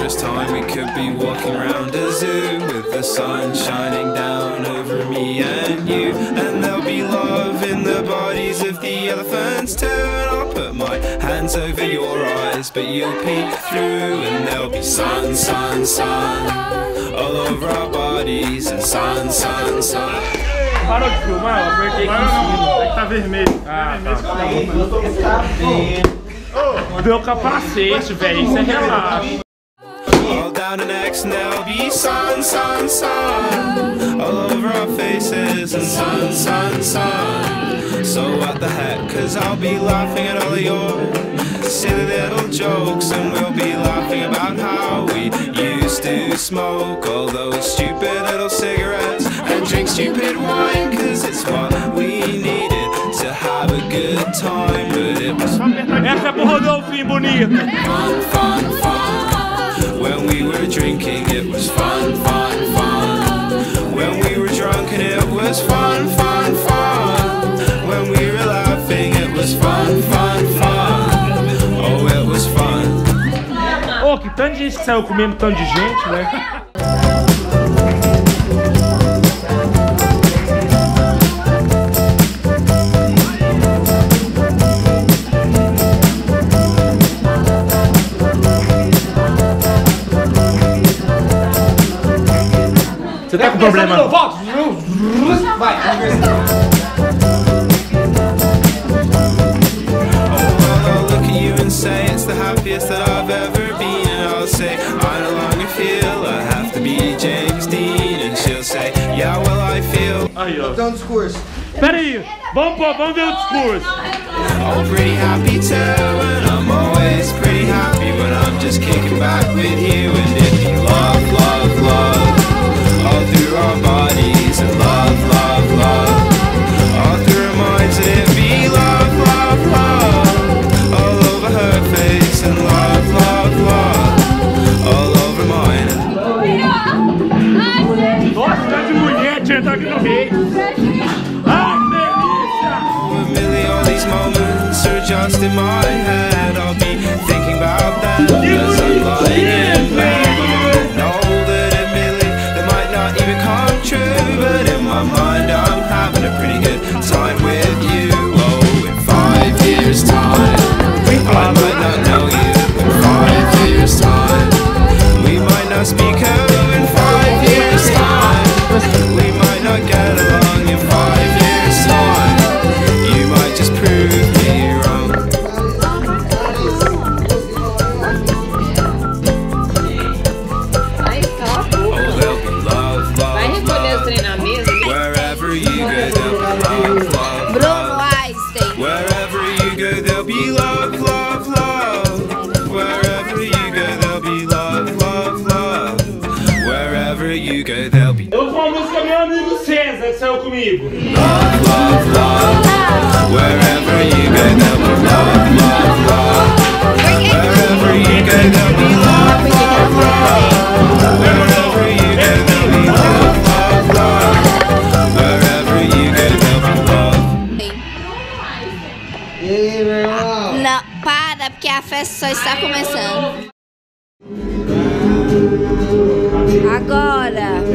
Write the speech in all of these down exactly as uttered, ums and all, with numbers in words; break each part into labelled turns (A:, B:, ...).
A: first time we could be walking around a zoo with the sun shining down over me and you. And there'll be love in the bodies of the elephants too. And I'll put my hands over your eyes, but you'll peek through. And there'll be sun, sun, sun all over our bodies. And sun, sun, sun.
B: Parou de filmar? Eu apertei aqui em cima.
C: Tá vermelho.
B: Ah, tá. Oh, meu capacete, velho. Isso é relaxo.
A: All down the necks and there'll be sun, sun, sun all over our faces and sun, sun, sun. So what the heck, cause I'll be laughing at all of your silly little jokes. And we'll be laughing about how we used to smoke all those stupid little cigarettes and drink stupid wine, cause it's what we needed to have a good time. But it was
B: Essa é pro Rodolfinho bonito.
A: fun, fun, fun. When we were drinking it was fun, fun, fun. When we were drunk and it was fun, fun, fun. When we were laughing it was fun, fun, fun. Oh, it was fun.
B: Ô, oh, que tanto de gente que saiu comendo tanto de gente, né? Você tá com problema? Volta! Vai!
A: I'll look at you and say it's the happiest that I've ever been. And I'll say I no longer feel I have to be James Dean. And she'll say yeah, well I feel.
B: Aí, ó.
C: Então, discurso.
B: Pera aí, vamos, pô, vamos ver o discurso.
A: I'm pretty happy too, and I'm always pretty happy when I'm just kicking back with you. And if you love, love, love all through our bodies, and love, love, love all through our minds, and it be love, love, love all over her face, and love, love, love all over mine.
B: Nossa, tá de mulher, tinha tá aqui no meio. Ai, que delícia!
A: A million of these moments are just in my head. I'll be thinking about them as I'm lying in bed. Come true, but in my mind I'm having a pretty good time with you. Oh, in five years time I might not know you. In five years time we might not speak. Oh, in five years time we might not get along. In five years time you might just prove me wrong. Oh, there'll be love, love, love. Wherever you go, there'll be love, love,
D: Bruno
A: love.
D: Einstein.
A: Wherever you go, there'll be love, love, love. Wherever you go, there'll be love, love, love. Wherever you go, there'll be
B: Eu vou a música meu amigo César, que saiu comigo.
A: love, love, love. Wherever you go, there'll be love, love, love. Wherever you go, there'll be love, love, love. Wherever you go, there'll be love, love, love. Wherever you go, there'll be love.
C: E aí, meu irmão?
D: Não, para, porque a festa só está começando. Agora.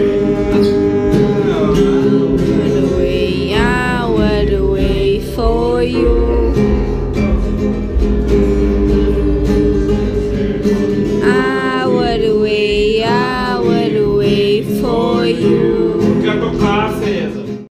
D: Went away, I went away for you.